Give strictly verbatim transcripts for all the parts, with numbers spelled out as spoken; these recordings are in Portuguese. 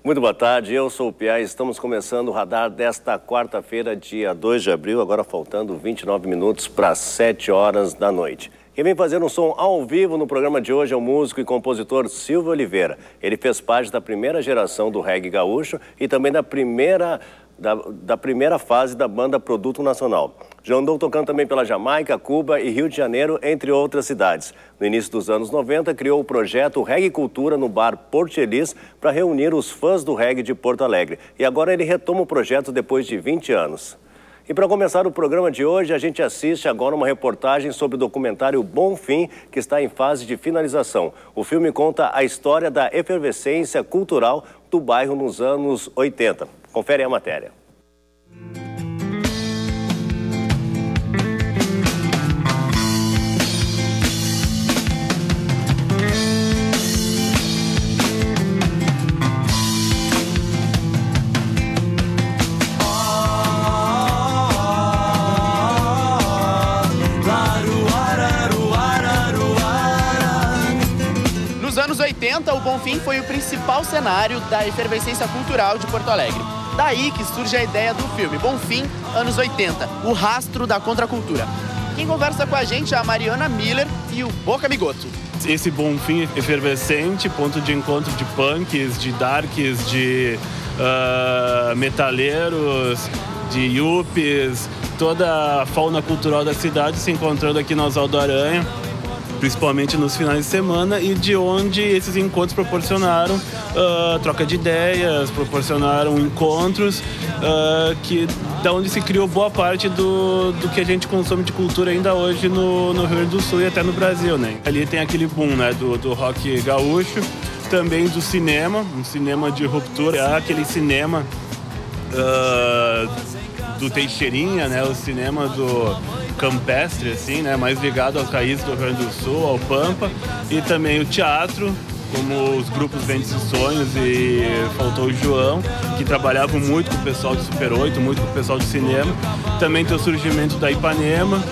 Muito boa tarde, eu sou o Piá e estamos começando o Radar desta quarta-feira, dia dois de abril, agora faltando vinte e nove minutos para sete horas da noite. Quem vem fazer um som ao vivo no programa de hoje é o músico e compositor Silvio Oliveira. Ele fez parte da primeira geração do reggae gaúcho e também da primeira, da, da primeira fase da banda Produto Nacional. Já andou tocando também pela Jamaica, Cuba e Rio de Janeiro, entre outras cidades. No início dos anos noventa, criou o projeto Reggae Cultura no bar Porto Feliz para reunir os fãs do reggae de Porto Alegre. E agora ele retoma o projeto depois de vinte anos. E para começar o programa de hoje, a gente assiste agora uma reportagem sobre o documentário Bom Fim, que está em fase de finalização. O filme conta a história da efervescência cultural do bairro nos anos oitenta. Confere a matéria. Nos anos oitenta, o Bom Fim foi o principal cenário da efervescência cultural de Porto Alegre. Daí que surge a ideia do filme Bom Fim, anos oitenta, o rastro da contracultura. Quem conversa com a gente é a Mariana Miller e o Boca Migoto. Esse Bom Fim efervescente, ponto de encontro de punks, de darks, de uh, metaleiros, de yuppies, toda a fauna cultural da cidade se encontrando aqui no Oswaldo Aranha, principalmente nos finais de semana, e de onde esses encontros proporcionaram uh, troca de ideias, proporcionaram encontros, uh, que, da onde se criou boa parte do, do que a gente consome de cultura ainda hoje no, no Rio Grande do Sul e até no Brasil, né? Ali tem aquele boom, né, do, do rock gaúcho, também do cinema, um cinema de ruptura, aquele cinema uh, do Teixeirinha, né, o cinema do campestre, assim, né, mais ligado às raízes do Rio Grande do Sul, ao Pampa, e também o teatro, como os grupos Ventos e Sonhos e faltou o João, que trabalhavam muito com o pessoal de Super oito, muito com o pessoal de cinema. Também tem o surgimento da Ipanema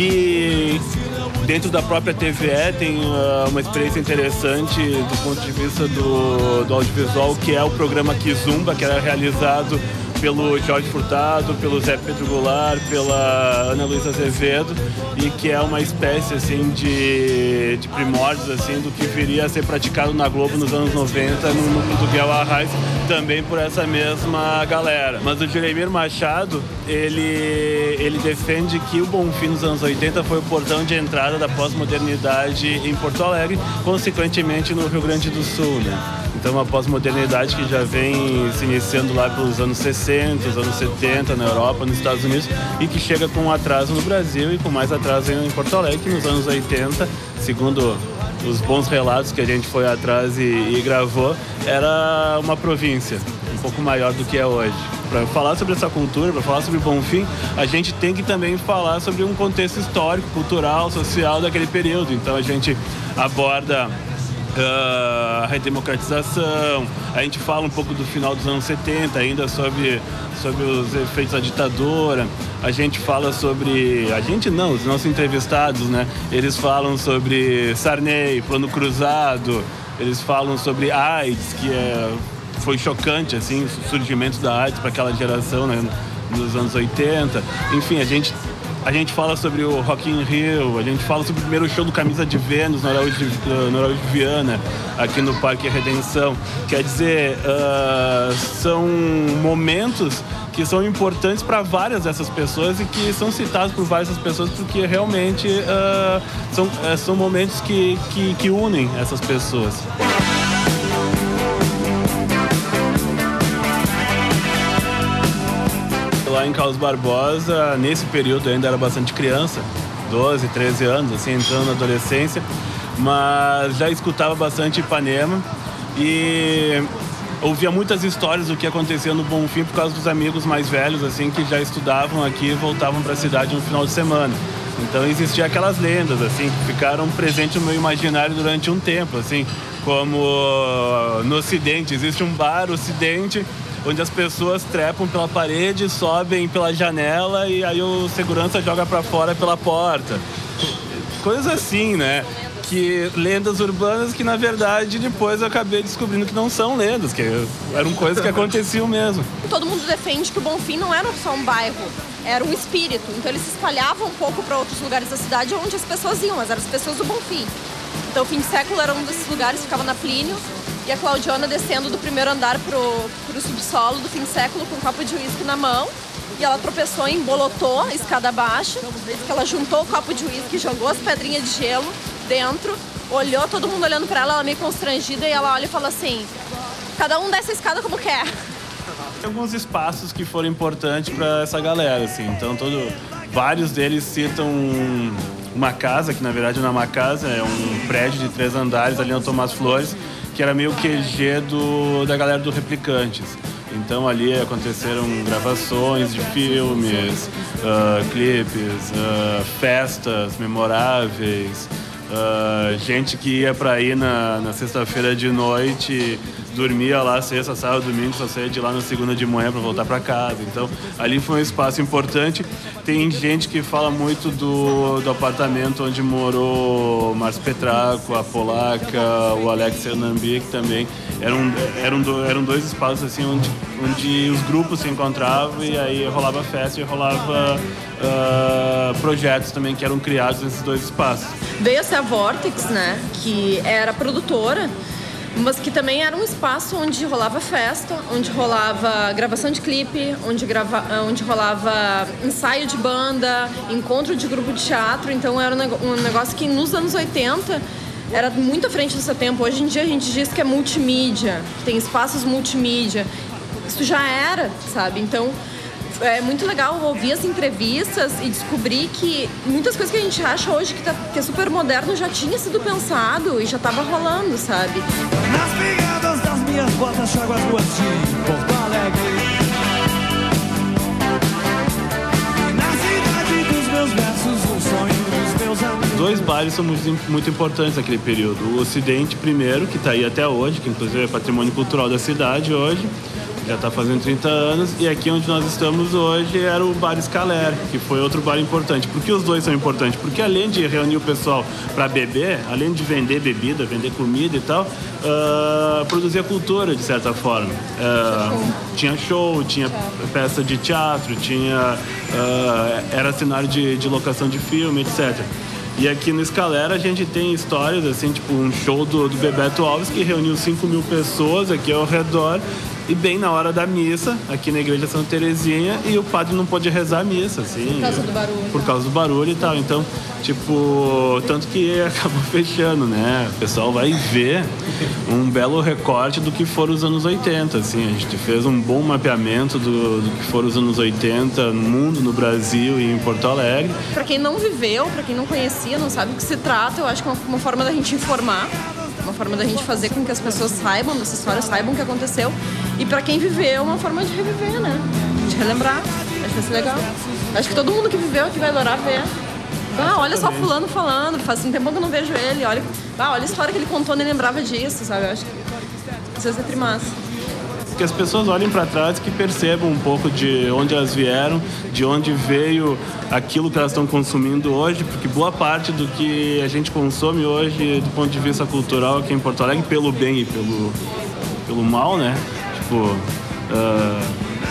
e dentro da própria T V E tem uh, uma experiência interessante do ponto de vista do, do audiovisual, que é o programa Kizumba, que era realizado pelo Jorge Furtado, pelo Zé Pedro Goulart, pela Ana Luísa Azevedo, e que é uma espécie assim de, de primórdios assim do que viria a ser praticado na Globo nos anos noventa no núcleo do Guel Arraes, também por essa mesma galera. Mas o Jeremir Machado, ele, ele defende que o Bom Fim nos anos oitenta foi o portão de entrada da pós-modernidade em Porto Alegre, consequentemente no Rio Grande do Sul, né? Então, uma pós-modernidade que já vem se iniciando lá pelos anos sessenta, os anos setenta, na Europa, nos Estados Unidos, e que chega com um atraso no Brasil e com mais atraso ainda em Porto Alegre, que nos anos oitenta, segundo os bons relatos que a gente foi atrás e, e gravou, era uma província, um pouco maior do que é hoje. Para falar sobre essa cultura, para falar sobre o Bom Fim, a gente tem que também falar sobre um contexto histórico, cultural, social daquele período. Então, a gente aborda Uh, a redemocratização, a gente fala um pouco do final dos anos setenta, ainda sobre, sobre os efeitos da ditadura, a gente fala sobre, a gente não, os nossos entrevistados, né, eles falam sobre Sarney, Plano Cruzado, eles falam sobre AIDS, que é, foi chocante, assim, o surgimento da AIDS para aquela geração, né, nos anos oitenta, enfim, a gente A gente fala sobre o Rock in Rio, a gente fala sobre o primeiro show do Camisa de Vênus no Araújo de, no Araújo de Viana, aqui no Parque Redenção. Quer dizer, uh, são momentos que são importantes para várias dessas pessoas e que são citados por várias dessas pessoas porque realmente uh, são, uh, são momentos que, que, que unem essas pessoas. Lá em Carlos Barbosa, nesse período eu ainda era bastante criança, doze, treze anos, assim, entrando na adolescência, mas já escutava bastante Ipanema e ouvia muitas histórias do que acontecia no Bom Fim por causa dos amigos mais velhos, assim, que já estudavam aqui e voltavam para a cidade no final de semana. Então existiam aquelas lendas, assim, que ficaram presentes no meu imaginário durante um tempo, assim, como no Ocidente, existe um bar Ocidente onde as pessoas trepam pela parede, sobem pela janela e aí o segurança joga para fora pela porta. Coisas assim, né? que lendas urbanas que, na verdade, depois eu acabei descobrindo que não são lendas, que eram coisas que aconteciam mesmo. Todo mundo defende que o Bonfim não era só um bairro, era um espírito. Então eles se espalhavam um pouco para outros lugares da cidade onde as pessoas iam, mas eram as pessoas do Bonfim. Então o Fim de Século era um desses lugares, ficava na Plínio, e a Claudiona descendo do primeiro andar pro, pro subsolo do Fim de Século com um copo de uísque na mão. E ela tropeçou e embolotou a escada abaixo, que ela juntou o copo de uísque, jogou as pedrinhas de gelo dentro, olhou, todo mundo olhando pra ela, ela meio constrangida, e ela olha e fala assim, cada um desce a escada como quer. Tem alguns espaços que foram importantes para essa galera, assim, então todo, vários deles citam uma casa, que na verdade não é uma casa, é um prédio de três andares ali no Tomás Flores, que era meio Q G do, da galera do Replicantes. Então ali aconteceram gravações de filmes, uh, clipes, uh, festas memoráveis, uh, gente que ia pra ir na, na sexta-feira de noite, dormia lá sexta, sábado, domingo, só saía de lá na segunda de manhã para voltar para casa. Então ali foi um espaço importante. Tem gente que fala muito do, do apartamento onde morou o Márcio Petraco, a Polaca, o Alex Hernambi, que também eram, eram, do, eram dois espaços assim, onde, onde os grupos se encontravam e aí rolava festa e rolava uh, projetos também que eram criados nesses dois espaços. Veio-se a Vortex, né, que era produtora, mas que também era um espaço onde rolava festa, onde rolava gravação de clipe, onde, grava, onde rolava ensaio de banda, encontro de grupo de teatro. Então era um negócio que nos anos oitenta era muito à frente do seu tempo. Hoje em dia a gente diz que é multimídia, tem espaços multimídia. Isso já era, sabe? Então é muito legal ouvir as entrevistas e descobrir que muitas coisas que a gente acha hoje que, tá, que é super moderno já tinha sido pensado e já estava rolando, sabe? Nas pegadas das minhas botas, trago as ruas de Porto Alegre. E na cidade dos meus versos, o sonho dos meus amigos. Dois bares são muito, muito importantes naquele período. O Ocidente primeiro, que está aí até hoje, que inclusive é patrimônio cultural da cidade hoje. Já está fazendo trinta anos, e aqui onde nós estamos hoje era o Bar Scaler, que foi outro bar importante. Por que os dois são importantes? Porque além de reunir o pessoal para beber, além de vender bebida, vender comida e tal, uh, produzia cultura de certa forma. Uh, tinha show, tinha peça de teatro, tinha, uh, era cenário de, de locação de filme, etcétera. E aqui no Scaler a gente tem histórias, assim, tipo um show do, do Bebeto Alves que reuniu cinco mil pessoas aqui ao redor. E bem na hora da missa, aqui na igreja Santa Terezinha, e o padre não pôde rezar a missa, assim. Por causa do barulho. Por causa do barulho e tal. Então, tipo, tanto que acabou fechando, né? O pessoal vai ver um belo recorte do que foram os anos oitenta, assim. A gente fez um bom mapeamento do, do que foram os anos oitenta no mundo, no Brasil e em Porto Alegre. Pra quem não viveu, pra quem não conhecia, não sabe do que se trata, eu acho que é uma forma da gente informar. Uma forma da gente fazer com que as pessoas saibam dessa história, saibam o que aconteceu. E pra quem viveu, uma forma de reviver, né? De relembrar. Acho que vai ser legal. Acho que todo mundo que viveu aqui vai adorar ver. Ah, olha só fulano falando, faz um tempo que eu não vejo ele. Olha, ah, olha a história que ele contou, nem lembrava disso, sabe? Eu acho que isso vai ser trimassa. Que as pessoas olhem para trás e que percebam um pouco de onde elas vieram, de onde veio aquilo que elas estão consumindo hoje, porque boa parte do que a gente consome hoje, do ponto de vista cultural aqui em Porto Alegre, pelo bem e pelo, pelo mal, né? Tipo, uh,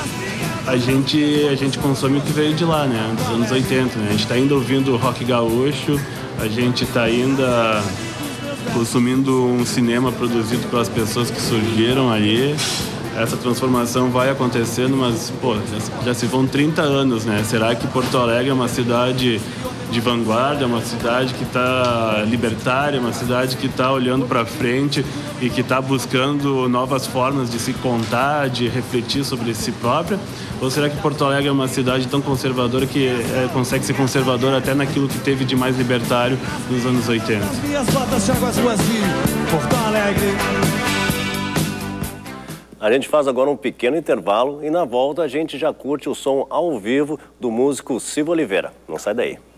a, gente, a gente consome o que veio de lá, né? Dos anos oitenta, né? A gente está ainda ouvindo rock gaúcho, a gente está ainda consumindo um cinema produzido pelas pessoas que surgiram ali. Essa transformação vai acontecendo, mas pô, já, já se vão trinta anos, né? Será que Porto Alegre é uma cidade de vanguarda, é uma cidade que está libertária, é uma cidade que está olhando para frente e que está buscando novas formas de se contar, de refletir sobre si própria? Ou será que Porto Alegre é uma cidade tão conservadora que é, consegue ser conservadora até naquilo que teve de mais libertário nos anos oitenta? As minhas botas, trago as ruas de Porto Alegre. A gente faz agora um pequeno intervalo e na volta a gente já curte o som ao vivo do músico Silvio Oliveira. Não sai daí.